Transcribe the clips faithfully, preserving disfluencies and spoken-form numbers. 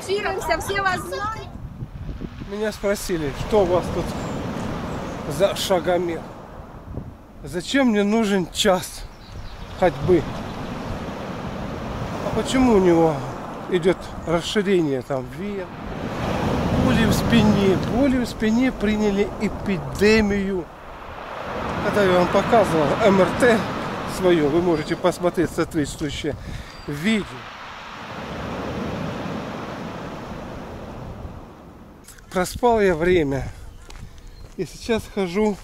Фотографируемся, все вас знают. Меня спросили, что у вас тут за шагомер? Зачем мне нужен час ходьбы? А почему у него идет расширение там вен? Боли в спине. Боли в спине приняли эпидемию. Когда я вам показывал эм эр тэ свое, вы можете посмотреть соответствующее видео. Проспал я время. И сейчас хожу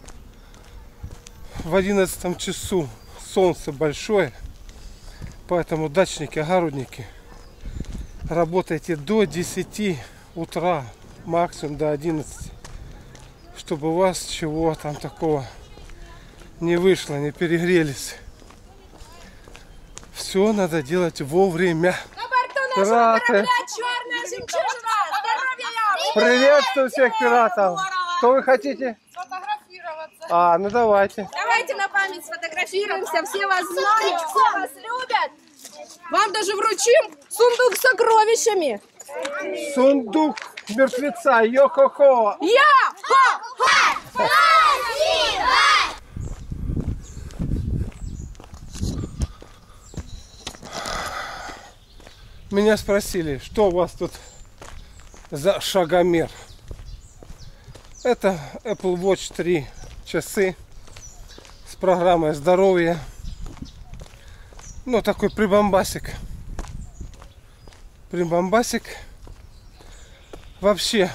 в одиннадцатом часу. Солнце большое. Поэтому дачники, огородники, работайте до десяти утра, максимум до одиннадцати. Чтобы у вас чего там такого не вышло, не перегрелись. Все надо делать вовремя. На борту нашего корабля «Черная жемчужина». Здоровья вам! Приветствую всех пиратов! Что вы хотите? Сфотографироваться. А, ну давайте. Давайте на память сфотографируемся, все вас знают, все вас любят. Вам даже вручим сундук с сокровищами. Сундук мертвеца, йо-хо-хо! Я! Ха! Меня спросили, что у вас тут за шагомер? Это Apple Watch три часы с программой здоровья. Ну, такой прибамбасик. Прибамбасик. Вообще,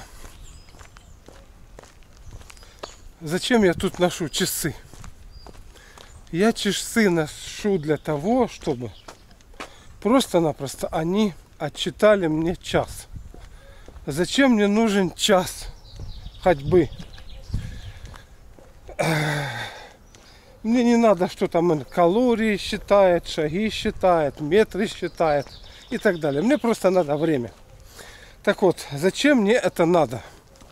зачем я тут ношу часы? Я часы ношу для того, чтобы просто-напросто они отчитали мне час. Зачем мне нужен час ходьбы? Мне не надо, что там калории считает, шаги считает, метры считает и так далее. Мне просто надо время. Так вот, зачем мне это надо?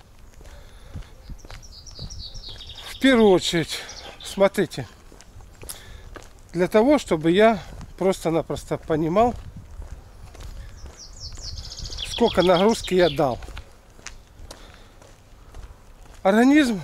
В первую очередь, смотрите, для того, чтобы я просто-напросто понимал, сколько нагрузки я дал. Организм,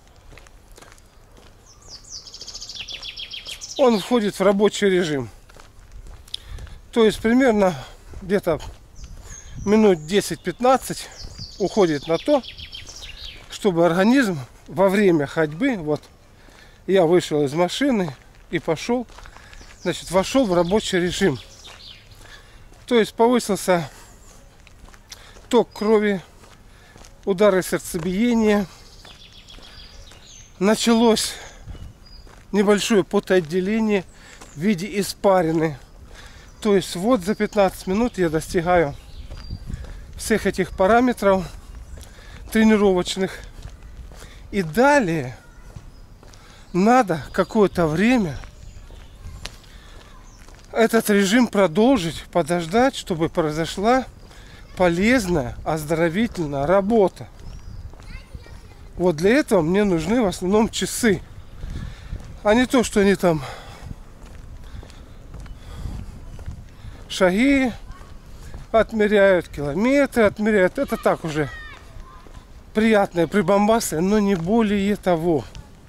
он входит в рабочий режим. То есть примерно где-то минут десять-пятнадцать уходит на то, чтобы организм во время ходьбы, вот я вышел из машины и пошел, значит, вошел в рабочий режим. То есть повысился ток крови, удары сердцебиения, началось небольшое потоотделение в виде испарины. То есть вот за пятнадцать минут я достигаю всех этих параметров тренировочных. И далее надо какое-то время этот режим продолжить, подождать, чтобы произошла полезная, оздоровительная работа. Вот для этого мне нужны в основном часы. А не то, что они там шаги отмеряют, километры отмеряют. Это так уже приятные прибамбасы, но не более того.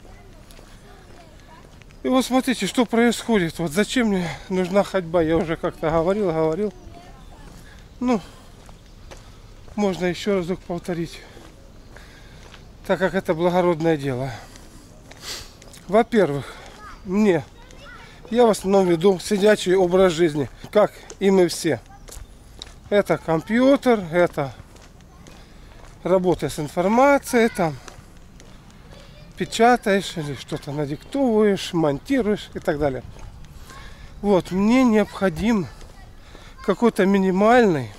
И вот смотрите, что происходит. Вот зачем мне нужна ходьба? Я уже как-то говорил, говорил. Ну, можно еще разок повторить, так как это благородное дело. Во-первых, мне, я в основном веду сидячий образ жизни, как и мы все. Это компьютер, это работа с информацией, там печатаешь или что-то надиктовываешь, монтируешь и так далее. Вот, мне необходим какой-то минимальный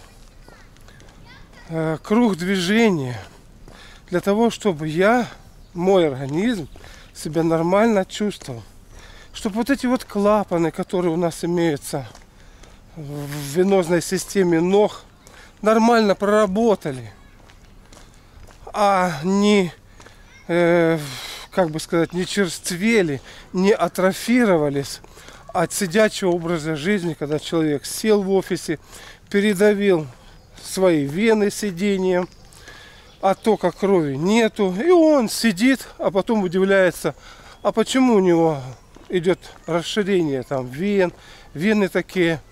э, круг движения для того, чтобы я, мой организм, себя нормально чувствовал. Чтобы вот эти вот клапаны, которые у нас имеются в венозной системе ног, нормально проработали, а не, э, как бы сказать, не черствели, не атрофировались от сидячего образа жизни, когда человек сел в офисе, передавил свои вены сидением, оттока крови нету. И он сидит, а потом удивляется, а почему у него идет расширение там вен, вены такие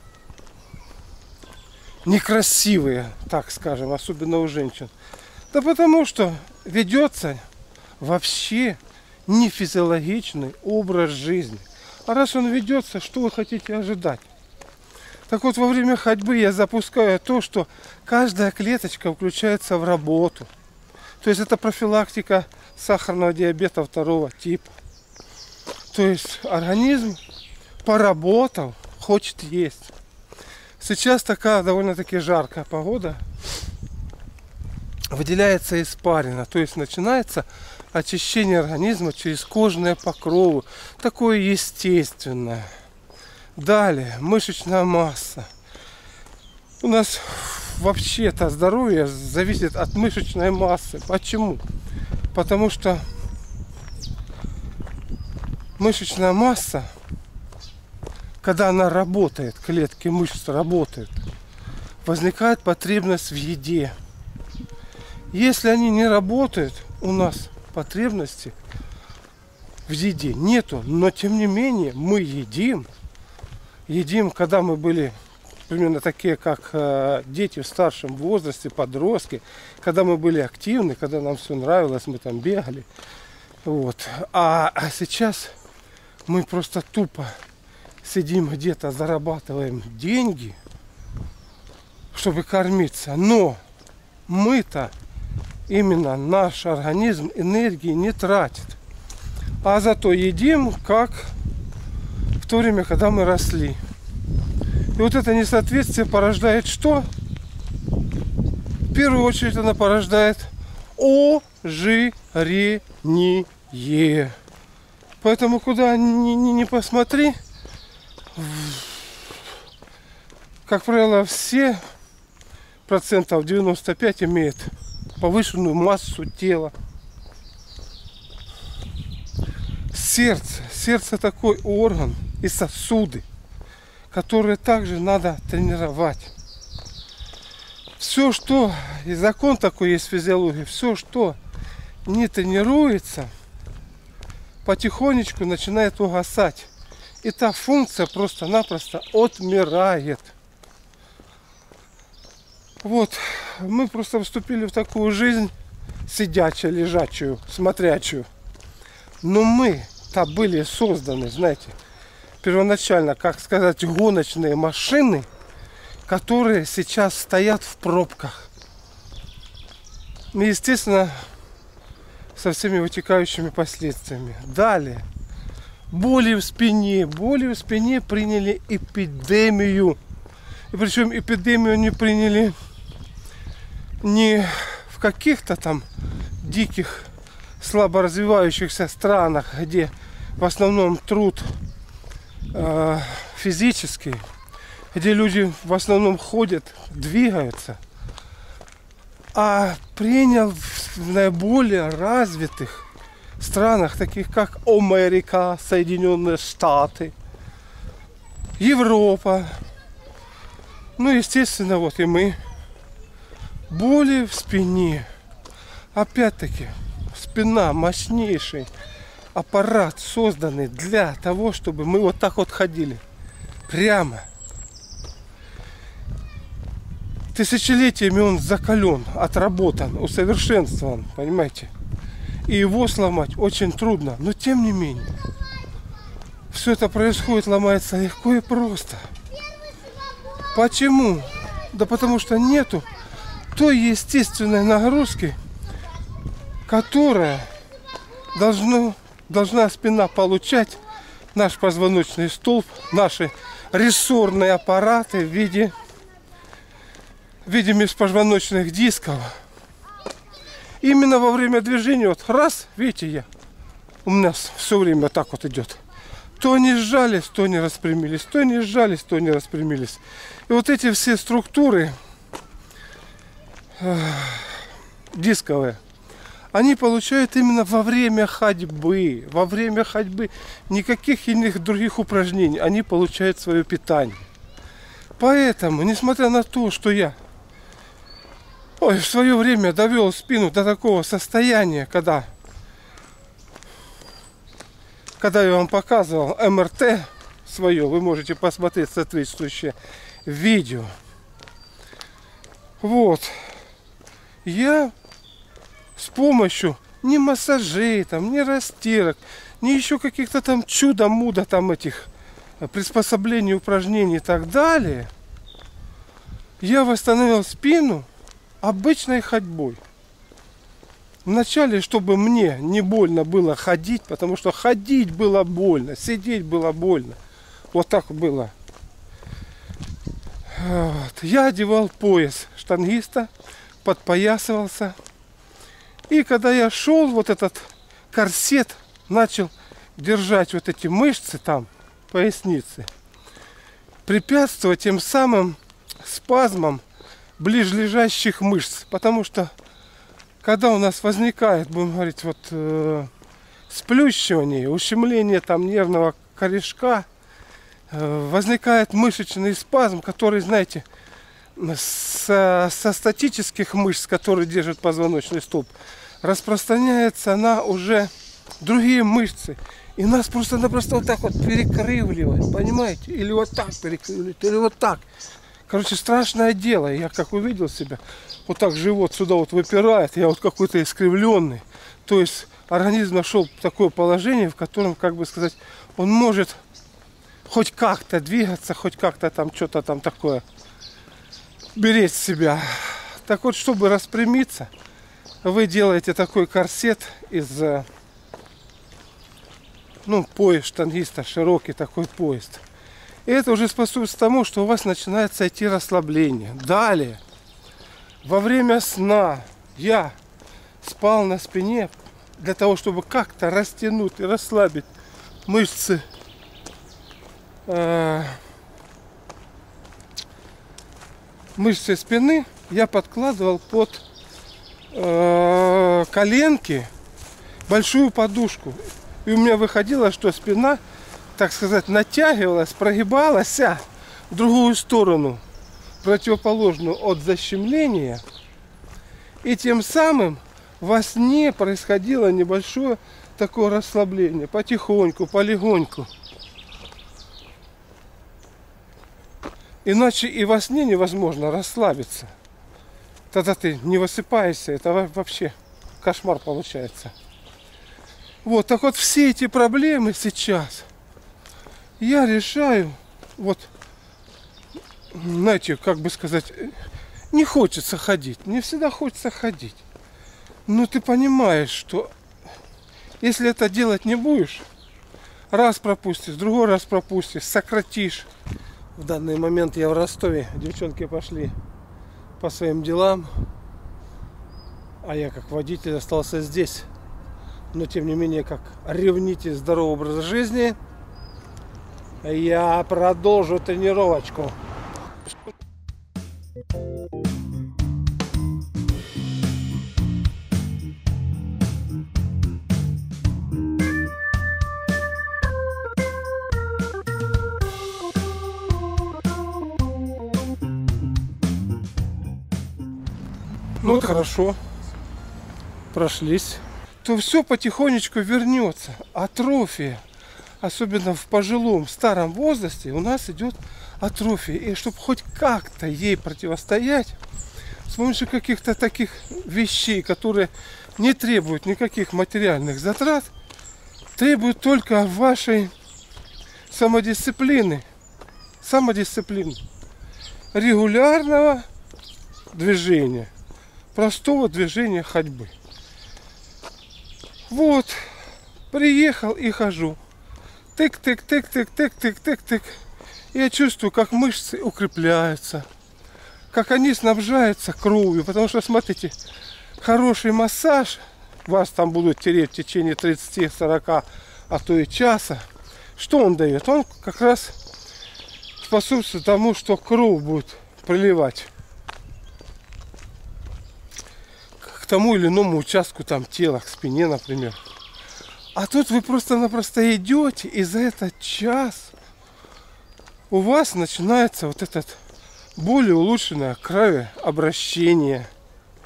некрасивые, так скажем, особенно у женщин. Да потому что ведется вообще не физиологичный образ жизни. А раз он ведется, что вы хотите ожидать? Так вот, во время ходьбы я запускаю то, что каждая клеточка включается в работу. То есть это профилактика сахарного диабета второго типа. То есть организм поработал, хочет есть. Сейчас такая довольно-таки жаркая погода. Выделяется испарина. То есть начинается очищение организма через кожные покровы. Такое естественное. Далее, мышечная масса. У нас вообще-то здоровье зависит от мышечной массы. Почему? Потому что мышечная масса, когда она работает, клетки мышц работают, возникает потребность в еде. Если они не работают, у нас потребности в еде нету. Но тем не менее мы едим. Едим, когда мы были примерно такие, как э, дети в старшем возрасте, подростки, когда мы были активны, когда нам все нравилось, мы там бегали. Вот. А, а сейчас мы просто тупо сидим где-то, зарабатываем деньги, чтобы кормиться. Но мы-то именно наш организм энергии не тратит. А зато едим, как в то время, когда мы росли. И вот это несоответствие порождает что? В первую очередь она порождает ожирение. Поэтому куда ни, ни, ни посмотри, как правило, все процентов девяносто пять имеют повышенную массу тела. Сердце. Сердце такой орган и сосуды, которые также надо тренировать. Все, что, и закон такой есть в физиологии, все, что не тренируется, потихонечку начинает угасать. И та функция просто-напросто отмирает. Вот, мы просто вступили в такую жизнь сидячую, лежачую, смотрячую. Но мы-то были созданы, знаете, первоначально, как сказать, гоночные машины, которые сейчас стоят в пробках. И, естественно, со всеми вытекающими последствиями. Далее. Боли в спине. Боли в спине приняли эпидемию. И причем эпидемию не приняли не в каких-то там диких, слабо развивающихся странах, где в основном труд э, физический, где люди в основном ходят, двигаются, а принял в наиболее развитых странах, таких как Америка, Соединенные Штаты, Европа, ну, естественно, вот и мы. Боли в спине. Опять-таки, спина мощнейший аппарат, созданный для того, чтобы мы вот так вот ходили. Прямо. Тысячелетиями он закален, отработан, усовершенствован, понимаете? И его сломать очень трудно. Но тем не менее, все это происходит, ломается легко и просто. Почему? Да потому что нету той естественной нагрузки, которая должно, должна спина получать, наш позвоночный столб, наши рессорные аппараты в виде, в виде межпозвоночных дисков. Именно во время движения, вот раз, видите, я, у нас все время так вот идет. То они сжались, то они распрямились, то они сжались, то они распрямились. И вот эти все структуры э, дисковые, они получают именно во время ходьбы. Во время ходьбы никаких иных других упражнений. Они получают свое питание. Поэтому, несмотря на то, что я Ой, в свое время довел спину до такого состояния, когда, когда я вам показывал эм эр тэ свое, вы можете посмотреть соответствующее видео. Вот. Я с помощью ни массажей, там, ни растирок, ни еще каких-то там чудо-мудо там этих приспособлений, упражнений и так далее, я восстановил спину обычной ходьбой. Вначале, чтобы мне не больно было ходить, потому что ходить было больно, сидеть было больно. Вот так было. Вот. Я одевал пояс штангиста, подпоясывался. И когда я шел, вот этот корсет начал держать вот эти мышцы там, поясницы, препятствовать тем самым спазмам ближлежащих мышц. Потому что когда у нас возникает, будем говорить, вот э, сплющивание, ущемление там нервного корешка, э, возникает мышечный спазм, который, знаете, со, со статических мышц, которые держат позвоночный столб, распространяется на уже другие мышцы. И нас просто-напросто вот так вот перекрывливает, понимаете? Или вот так перекрывливает, или вот так. Короче, страшное дело. Я как увидел себя, вот так живот сюда вот выпирает, я вот какой-то искривленный. То есть организм нашел такое положение, в котором, как бы сказать, он может хоть как-то двигаться, хоть как-то там что-то там такое беречь себя. Так вот, чтобы распрямиться, вы делаете такой корсет из, ну, пояс штангиста, широкий такой пояс. И это уже способствует тому, что у вас начинается идти расслабление. Далее, во время сна я спал на спине для того, чтобы как-то растянуть и расслабить мышцы э, мышцы спины. Я подкладывал под э, коленки большую подушку. И у меня выходило, что спина, так сказать, натягивалась, прогибалась в другую сторону, противоположную от защемления. И тем самым во сне происходило небольшое такое расслабление. Потихоньку, полегоньку. Иначе и во сне невозможно расслабиться. Тогда ты не высыпаешься, это вообще кошмар получается. Вот, так вот все эти проблемы сейчас я решаю, вот, знаете, как бы сказать, не хочется ходить, не всегда хочется ходить. Но ты понимаешь, что если это делать не будешь, раз пропустишь, другой раз пропустишь, сократишь. В данный момент я в Ростове, девчонки пошли по своим делам, а я как водитель остался здесь. Но тем не менее, как ревнитель здорового образа жизни, я продолжу тренировочку. Ну вот хорошо, прошлись, то все потихонечку вернется. Атрофия, особенно в пожилом старом возрасте, у нас идет атрофия. И чтобы хоть как-то ей противостоять, с помощью каких-то таких вещей, которые не требуют никаких материальных затрат, требуют только вашей самодисциплины, самодисциплины, регулярного движения. Простого движения ходьбы. Вот, приехал и хожу. Тык-тык-тык-тык-тык-тык-тык-тык. Я чувствую, как мышцы укрепляются, как они снабжаются кровью. Потому что, смотрите, хороший массаж, вас там будут тереть в течение тридцати-сорока, а то и часа. Что он дает? Он как раз способствует тому, что кровь будет приливать к тому или иному участку там тела, к спине, например. А тут вы просто-напросто идете, и за этот час у вас начинается вот этот более улучшенное кровообращение.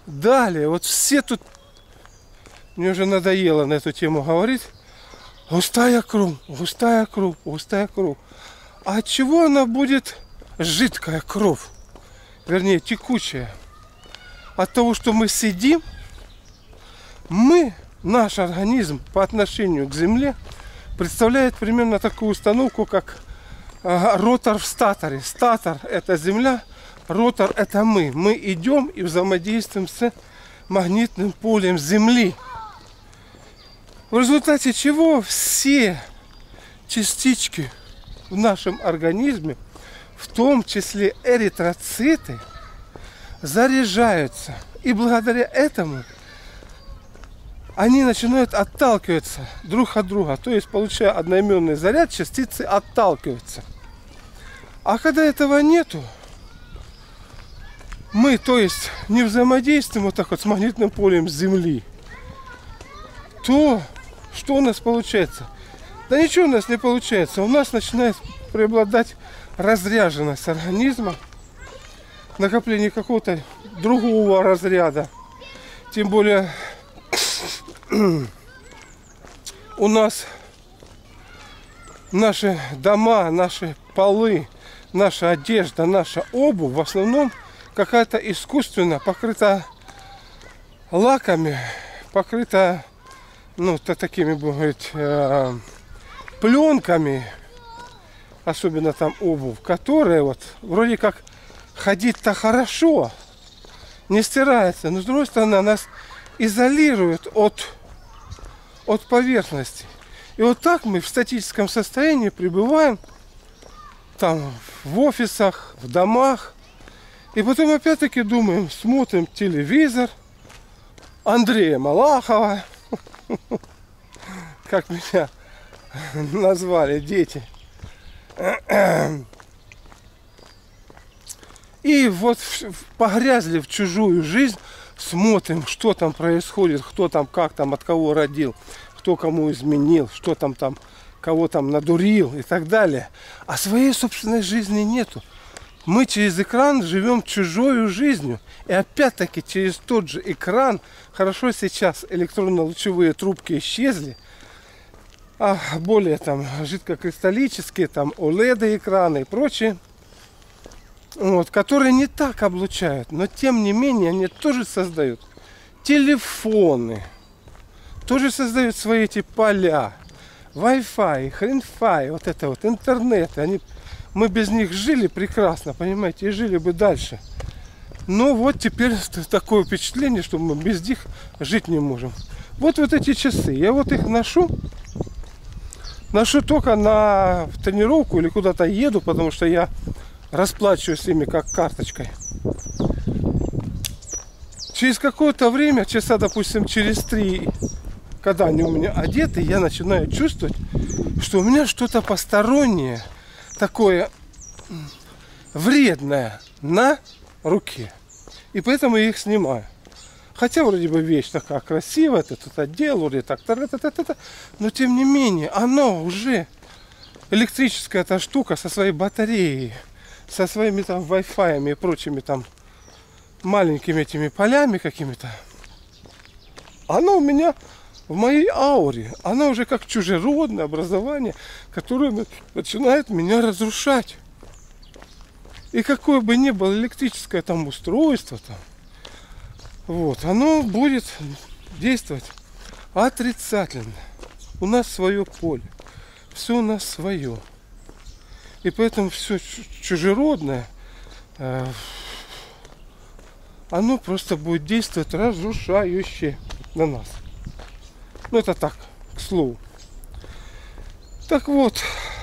Далее, вот все тут, мне уже надоело на эту тему говорить, густая кровь, густая кровь, густая кровь. А от чего она будет жидкая кровь? Вернее, текучая. От того, что мы сидим, мы, наш организм по отношению к Земле представляет примерно такую установку, как э, ротор в статоре. Статор – это Земля, ротор – это мы. Мы идем и взаимодействуем с магнитным полем Земли. В результате чего все частички в нашем организме, в том числе эритроциты, заряжаются. И благодаря этому они начинают отталкиваться друг от друга. То есть, получая одноименный заряд, частицы отталкиваются. А когда этого нету, мы, то есть, не взаимодействуем вот так вот с магнитным полем Земли, то что у нас получается? Да ничего у нас не получается. У нас начинает преобладать разряженность организма, накопление какого-то другого разряда. Тем более у нас наши дома, наши полы, наша одежда, наша обувь в основном какая-то искусственно покрыта лаками, покрыта, ну, то, такими, будем говорить, э, пленками, особенно там обувь, которая вот вроде как ходить-то хорошо, не стирается, но с другой стороны нас изолирует от, от поверхности. И вот так мы в статическом состоянии пребываем там в офисах, в домах. И потом опять-таки думаем, смотрим телевизор Андрея Малахова, как меня назвали дети. И вот погрязли в чужую жизнь, смотрим, что там происходит, кто там, как там, от кого родил, кто кому изменил, что там там, кого там надурил и так далее. А своей собственной жизни нету. Мы через экран живем чужой жизнью. И опять-таки через тот же экран, хорошо сейчас электронно-лучевые трубки исчезли, а более там жидкокристаллические, там о лед экраны и прочее, вот, которые не так облучают, но тем не менее они тоже создают телефоны, тоже создают свои эти поля, Wi-Fi, хрен-фай, вот это вот интернет. Они, мы без них жили прекрасно, понимаете, и жили бы дальше. Но вот теперь такое впечатление, что мы без них жить не можем. Вот вот эти часы, я вот их ношу. Ношу только на тренировку или куда-то еду, потому что я расплачиваюсь ими как карточкой. Через какое-то время, часа, допустим, через три, когда они у меня одеты, я начинаю чувствовать, что у меня что-то постороннее, такое вредное на руке. И поэтому я их снимаю. Хотя вроде бы вещь такая красивая, ты тут одел, вроде так, та -та -та -та -та, но тем не менее, оно уже электрическая эта штука со своей батареей, со своими там Wi-Fi и прочими там маленькими этими полями какими-то. Оно у меня в моей ауре, оно уже как чужеродное образование, которое начинает меня разрушать. И какое бы ни было электрическое там устройство, там, вот, оно будет действовать отрицательно. У нас свое поле, все у нас свое. И поэтому все чужеродное, э, оно просто будет действовать разрушающе на нас. Ну это так, к слову. Так вот,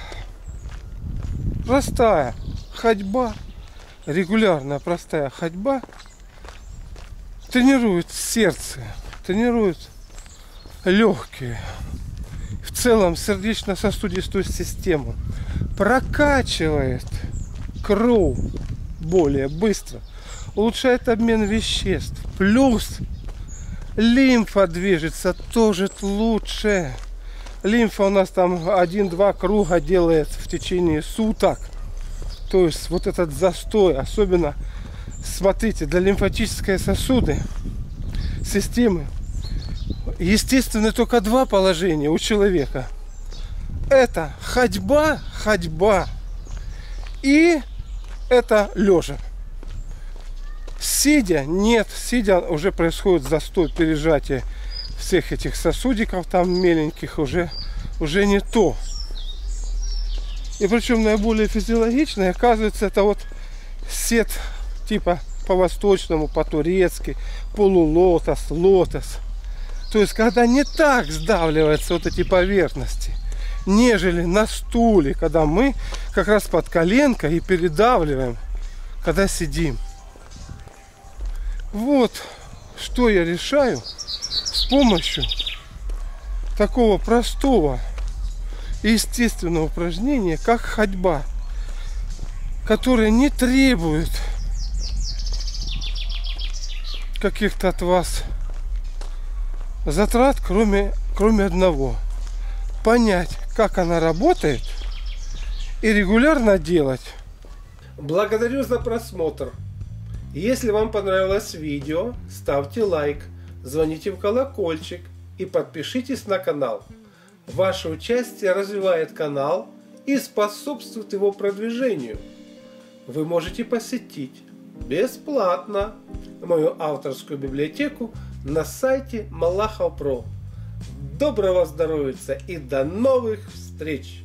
простая ходьба, регулярная простая ходьба тренирует сердце, тренирует легкие, в целом сердечно-сосудистую систему, прокачивает кровь более быстро, улучшает обмен веществ, плюс лимфа движется тоже лучше. Лимфа у нас там один-два круга делает в течение суток. То есть вот этот застой, особенно смотрите, для лимфатической сосуды системы естественно только два положения у человека. Это ходьба, ходьба и это лежа. Сидя, нет, сидя уже происходит застой, пережатие всех этих сосудиков там меленьких, уже, уже не то. И причем наиболее физиологичное, оказывается, это вот сет типа по-восточному, по-турецки, полулотос, лотос. То есть, когда не так сдавливаются вот эти поверхности, нежели на стуле, когда мы как раз под коленкой и передавливаем, когда сидим. Вот что я решаю с помощью такого простого и естественного упражнения, как ходьба, которое не требует каких-то от вас затрат, кроме, кроме одного. Понять, как она работает, и регулярно делать. Благодарю за просмотр. Если вам понравилось видео, ставьте лайк, звоните в колокольчик и подпишитесь на канал. Ваше участие развивает канал и способствует его продвижению. Вы можете посетить бесплатно мою авторскую библиотеку на сайте Малахов точка про. Доброго здоровья и до новых встреч!